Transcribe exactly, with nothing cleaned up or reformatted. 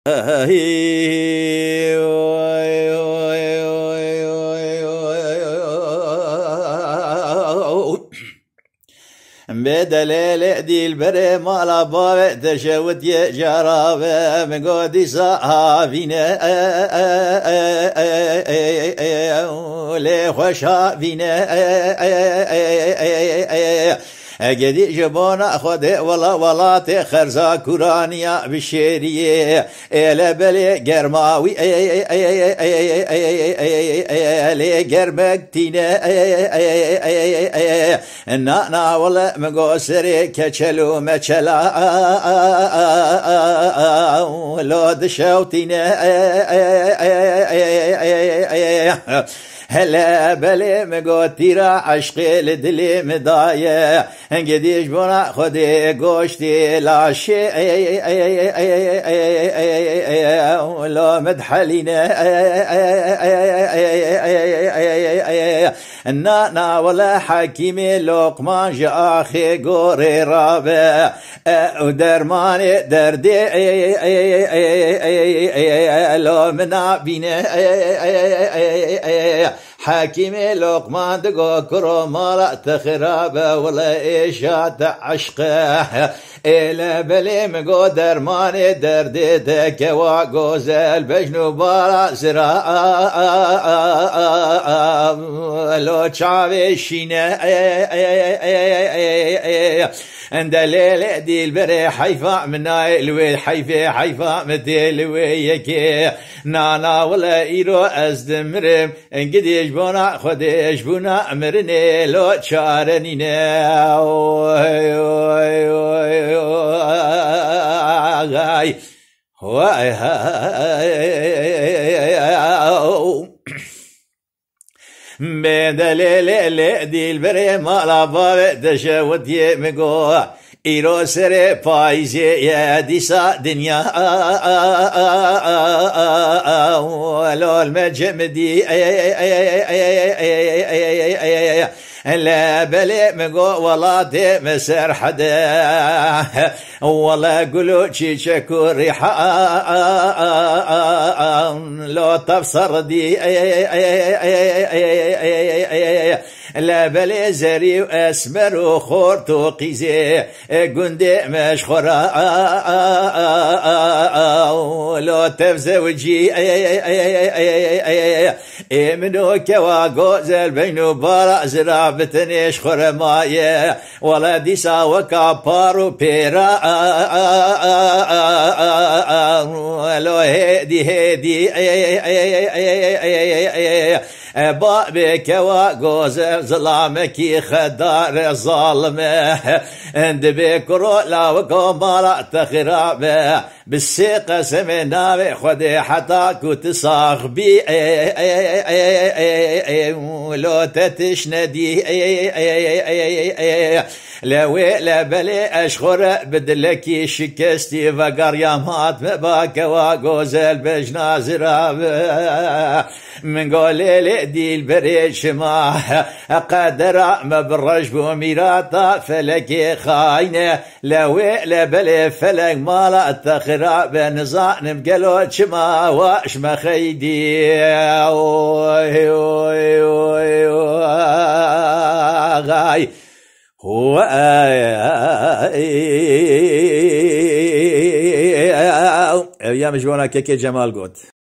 بدليل ديل بري مالا بابا تشوت يا جرابة من قدي صحابينا لي خوشابينا اگدی جبانا خود ولا ولات خرزا کورانیا بشریه ال بل گرماوی ال گرمکتینه نا نا ولا مقصر کچلو مچلا لود شوتینه هلا بلي مقوتيرا عشقي لدلي مداية انقديش بنا خدي قوشتي لاشي لو مدحلينا النانا ولا حكيمي لقمان جا اخي قوري رابع ودرماني دردي لو منابينا حكيمي لقمان دقو كرو مالا تخرابه ولا إيشات عشقه إلا بلي مقو درماني دردي دكوا قوزل بجنو بارا زراء لو تشاوي شينه عند الليل دي البري حيفا منا الوي حيفا حيفا مدي الوي يكي نانا ولا إيرو أزدمرم انقديش بونا خديش بونا أمرني لو تشارنينا غاي واي هاي بدليل دي البري مالا بابا تشوت يمقو إيرو سري بايزي يا ديسا دنيا ولو المجمدي لا بلي مقو والله مسر حدا والله قلو شي شكور ريحان لو تبصر دي لا بلي زري واسمر وخورت وقيزي قندي مشخورا لو تفزوجي منو كواقو زل بينو بارا زرا بتنيش خرماية ولا ديسا وكابارو بيرا لو هدي هدي بابك وقوزل ظلامك خدار ظالمه اند بكرو لا وقمارا تخرابه بالسيقة سمنا خدي حتى كنت صاحبي لو تتشندي لوي لا بلي اشخر بدلكي شكستي فقريامات مباك وقوزل بجنا زرابه من قولي لي دي البريش ما قدر مبرج بوميراتا فلكي خاينه لوي لا بلي فلك مالا تخراب نزان بقلو شما واش ما خيدي غاي هو يا مجوانا كيكي جمال قد